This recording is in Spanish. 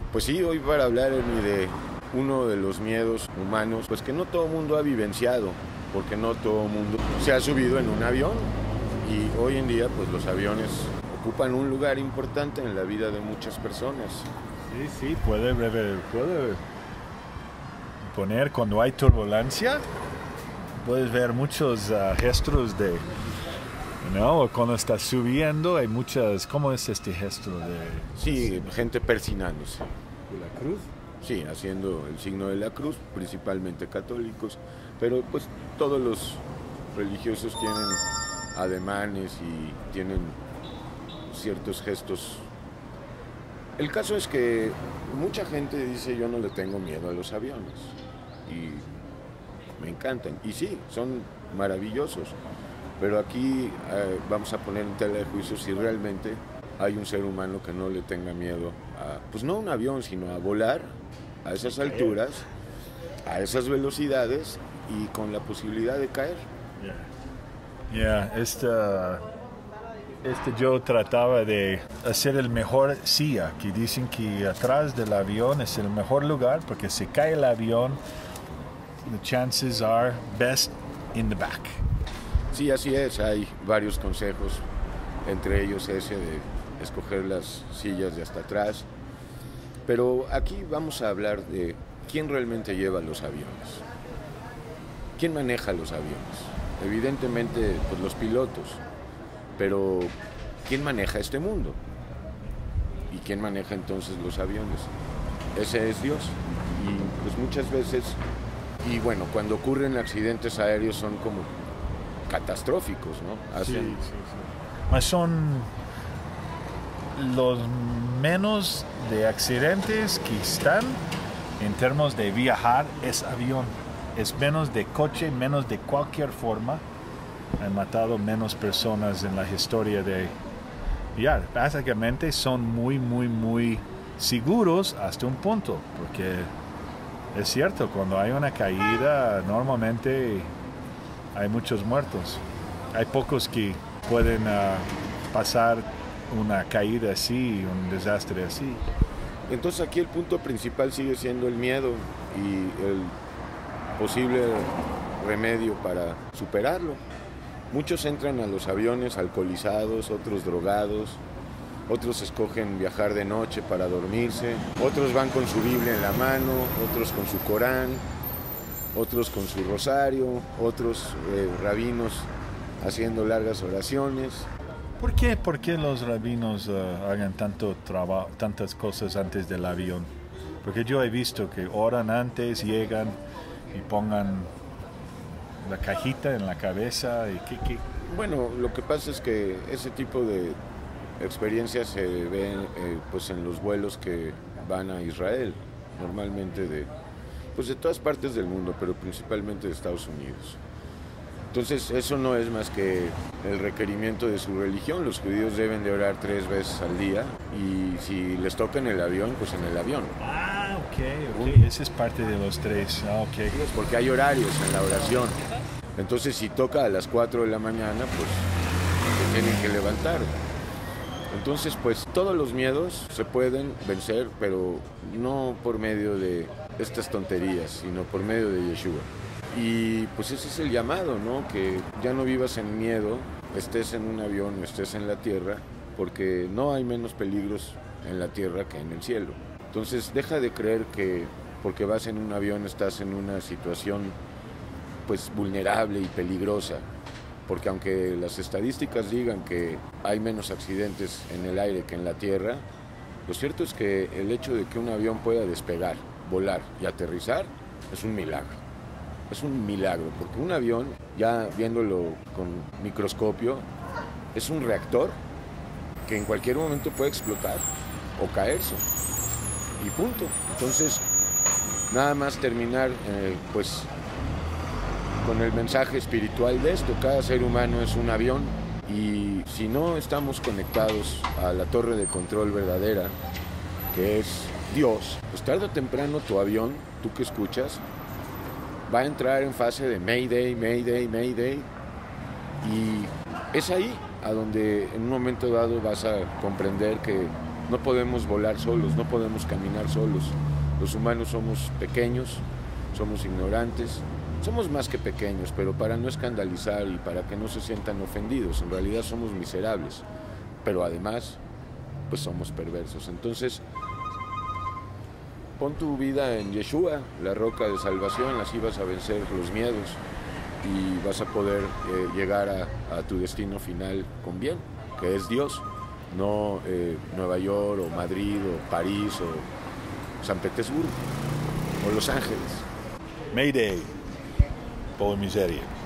Pues sí, hoy para hablar de uno de los miedos humanos, pues que no todo el mundo ha vivenciado, porque no todo el mundo se ha subido en un avión. Y hoy en día, pues los aviones ocupan un lugar importante en la vida de muchas personas. Sí, puede poner cuando hay turbulencia, puedes ver muchos gestos de, ¿no? Cuando estás subiendo hay muchas, ¿cómo es este gesto de? Sí, gente persinándose. ¿De la cruz? Sí, haciendo el signo de la cruz, principalmente católicos, pero pues todos los religiosos tienen ademanes y tienen ciertos gestos. El caso es que mucha gente dice yo no le tengo miedo a los aviones y me encantan y sí, son maravillosos, pero aquí vamos a poner en tela de juicio si realmente hay un ser humano que no le tenga miedo a, pues no a un avión, sino a volar a esas alturas, a esas velocidades y con la posibilidad de caer. Yo trataba de hacer el mejor silla, que dicen que atrás del avión es el mejor lugar porque si cae el avión, the chances are best in the back. Sí, así es, hay varios consejos, entre ellos ese de escoger las sillas de hasta atrás, pero aquí vamos a hablar de quién realmente lleva los aviones, quién maneja los aviones. Evidentemente, pues los pilotos, pero ¿quién maneja este mundo? ¿Y quién maneja entonces los aviones? Ese es Dios. Y pues muchas veces, y bueno, cuando ocurren accidentes aéreos son como catastróficos, ¿no? Sí. Mas son los menos de accidentes que están en términos de viajar es avión. Es menos de coche, menos de cualquier forma. Han matado menos personas en la historia de... Ya, básicamente son muy seguros hasta un punto, porque es cierto, cuando hay una caída, normalmente hay muchos muertos. Hay pocos que pueden pasar una caída así, un desastre así. Entonces aquí el punto principal sigue siendo el miedo y el posible remedio para superarlo. Muchos entran a los aviones alcoholizados, otros drogados, otros escogen viajar de noche para dormirse, otros van con su Biblia en la mano, otros con su Corán, otros con su rosario, otros rabinos haciendo largas oraciones. ¿Por qué los rabinos hagan tantas cosas antes del avión? Porque yo he visto que oran antes, llegan y pongan la cajita en la cabeza y ¿qué? Bueno, lo que pasa es que ese tipo de experiencias se ven pues en los vuelos que van a Israel, normalmente de todas partes del mundo, pero principalmente de Estados Unidos. Entonces eso no es más que el requerimiento de su religión. Los judíos deben de orar 3 veces al día y si les toca en el avión, pues en el avión. Ok. Esa es parte de los 3. Ok. Es porque hay horarios en la oración. Entonces si toca a las 4 de la mañana, pues se tienen que levantar. Entonces pues todos los miedos se pueden vencer, pero no por medio de estas tonterías, sino por medio de Yeshua. Y pues ese es el llamado, ¿no? Que ya no vivas en miedo, estés en un avión o estés en la tierra, porque no hay menos peligros en la tierra que en el cielo. Entonces deja de creer que porque vas en un avión estás en una situación pues vulnerable y peligrosa, porque aunque las estadísticas digan que hay menos accidentes en el aire que en la tierra, lo cierto es que el hecho de que un avión pueda despegar, volar y aterrizar es un milagro. Es un milagro, porque un avión, ya viéndolo con microscopio, es un reactor que en cualquier momento puede explotar o caerse. Y punto. Entonces, nada más terminar pues con el mensaje espiritual de esto. Cada ser humano es un avión y si no estamos conectados a la torre de control verdadera, que es Dios, pues tarde o temprano tu avión, tú que escuchas, va a entrar en fase de Mayday, Mayday, Mayday, y es ahí a donde en un momento dado vas a comprender que No podemos volar solos, no podemos caminar solos. Los humanos somos pequeños, somos ignorantes, somos más que pequeños, pero para no escandalizar y para que no se sientan ofendidos, en realidad somos miserables, pero además, pues somos perversos. Entonces, pon tu vida en Yeshua, la roca de salvación, así vas a vencer los miedos y vas a poder llegar a tu destino final con bien, que es Dios, no Nueva York o Madrid o París o San Petersburgo o Los Ángeles. Mayday, por miseria.